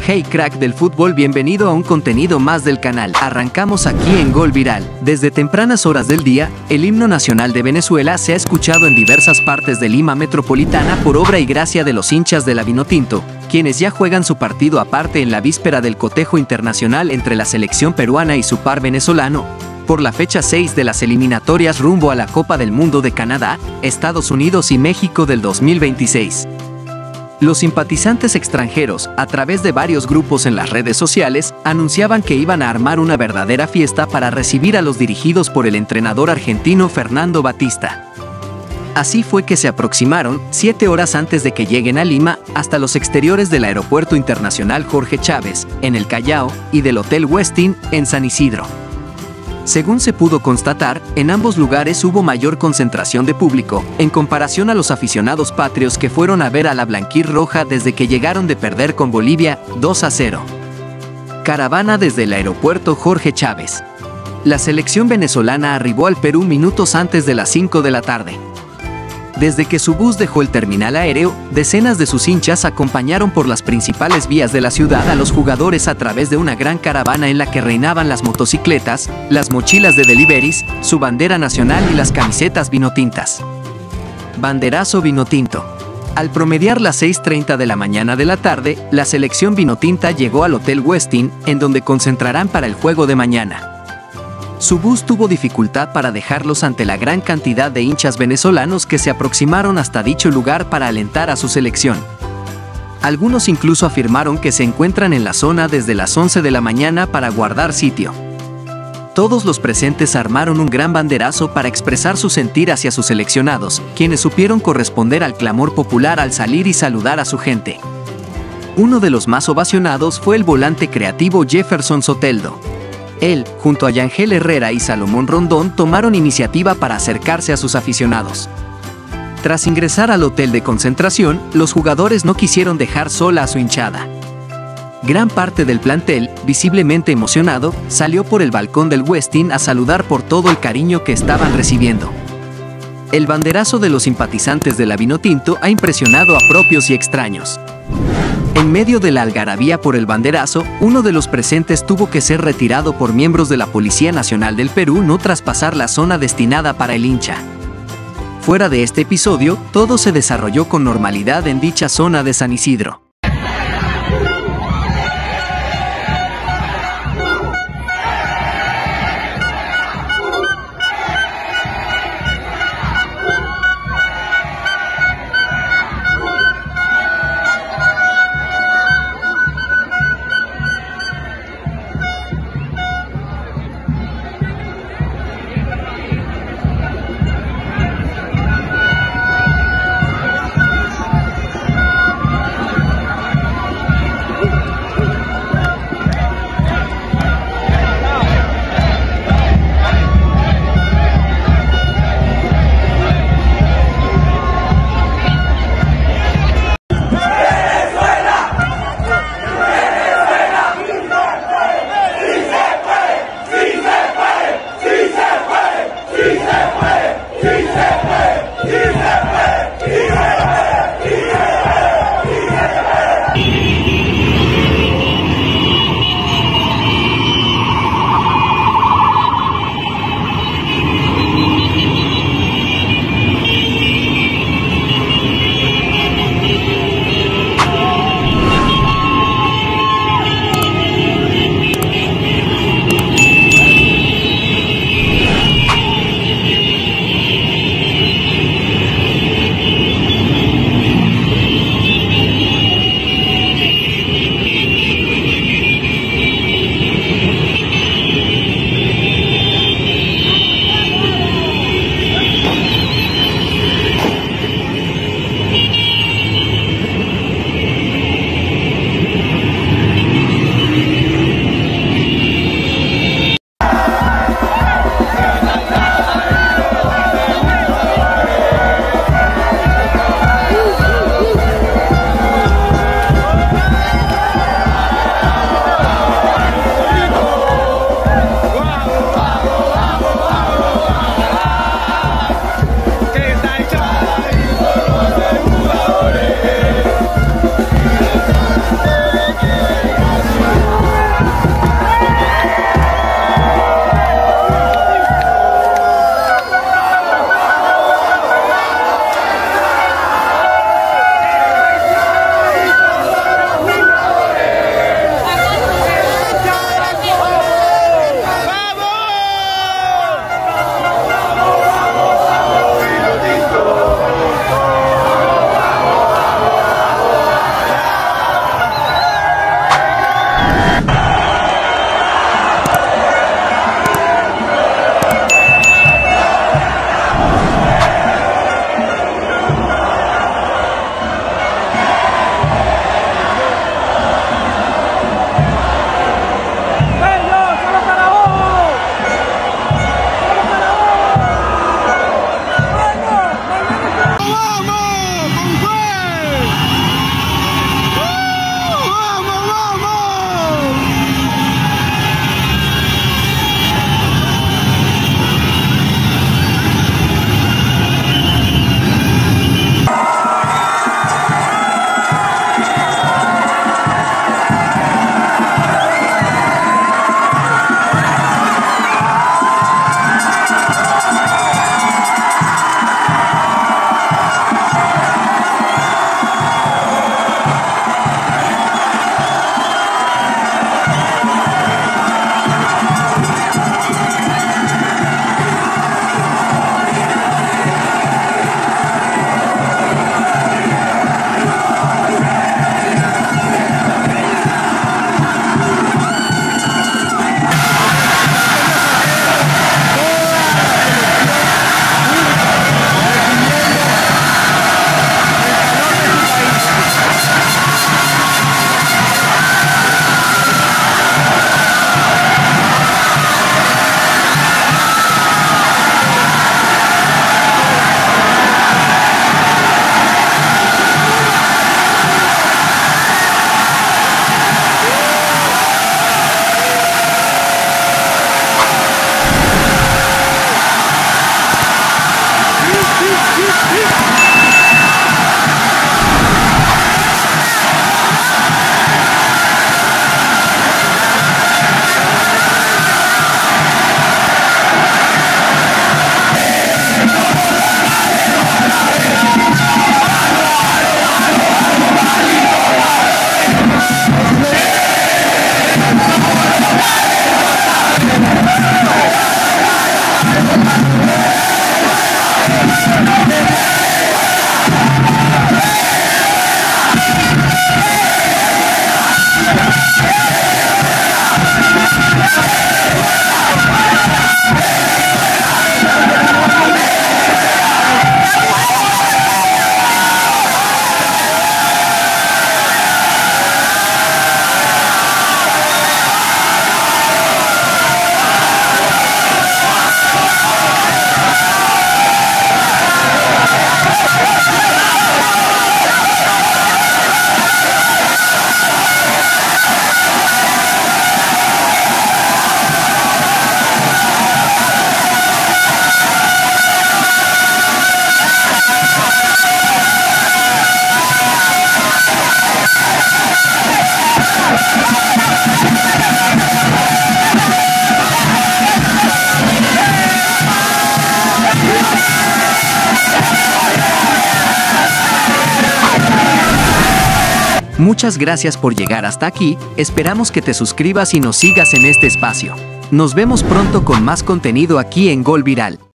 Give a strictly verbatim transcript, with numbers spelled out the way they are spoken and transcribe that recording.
Hey crack del fútbol, bienvenido a un contenido más del canal. Arrancamos aquí en Gol Viral. Desde tempranas horas del día, el himno nacional de Venezuela se ha escuchado en diversas partes de Lima metropolitana por obra y gracia de los hinchas de la Vinotinto, quienes ya juegan su partido aparte en la víspera del cotejo internacional entre la selección peruana y su par venezolano, por la fecha seis de las eliminatorias rumbo a la Copa del Mundo de Canadá, Estados Unidos y México del dos mil veintiséis. Los simpatizantes extranjeros, a través de varios grupos en las redes sociales, anunciaban que iban a armar una verdadera fiesta para recibir a los dirigidos por el entrenador argentino Fernando Batista. Así fue que se aproximaron, siete horas antes de que lleguen a Lima, hasta los exteriores del Aeropuerto Internacional Jorge Chávez, en el Callao, y del Hotel Westin, en San Isidro. Según se pudo constatar, en ambos lugares hubo mayor concentración de público, en comparación a los aficionados patrios que fueron a ver a la blanquirroja desde que llegaron de perder con Bolivia, dos a cero. Caravana desde el aeropuerto Jorge Chávez. La selección venezolana arribó al Perú minutos antes de las cinco de la tarde. Desde que su bus dejó el terminal aéreo, decenas de sus hinchas acompañaron por las principales vías de la ciudad a los jugadores a través de una gran caravana en la que reinaban las motocicletas, las mochilas de deliveries, su bandera nacional y las camisetas vinotintas. Banderazo vinotinto. Al promediar las seis treinta de la mañana de la tarde, la selección vinotinta llegó al Hotel Westin, en donde concentrarán para el juego de mañana. Su bus tuvo dificultad para dejarlos ante la gran cantidad de hinchas venezolanos que se aproximaron hasta dicho lugar para alentar a su selección. Algunos incluso afirmaron que se encuentran en la zona desde las once de la mañana para guardar sitio. Todos los presentes armaron un gran banderazo para expresar su sentir hacia sus seleccionados, quienes supieron corresponder al clamor popular al salir y saludar a su gente. Uno de los más ovacionados fue el volante creativo Jefferson Soteldo. Él, junto a Yangel Herrera y Salomón Rondón, tomaron iniciativa para acercarse a sus aficionados. Tras ingresar al hotel de concentración, los jugadores no quisieron dejar sola a su hinchada. Gran parte del plantel, visiblemente emocionado, salió por el balcón del Westin a saludar por todo el cariño que estaban recibiendo. El banderazo de los simpatizantes de la Vinotinto ha impresionado a propios y extraños. En medio de la algarabía por el banderazo, uno de los presentes tuvo que ser retirado por miembros de la Policía Nacional del Perú no traspasar la zona destinada para el hincha. Fuera de este episodio, todo se desarrolló con normalidad en dicha zona de San Isidro. Muchas gracias por llegar hasta aquí, esperamos que te suscribas y nos sigas en este espacio. Nos vemos pronto con más contenido aquí en Gol Viral.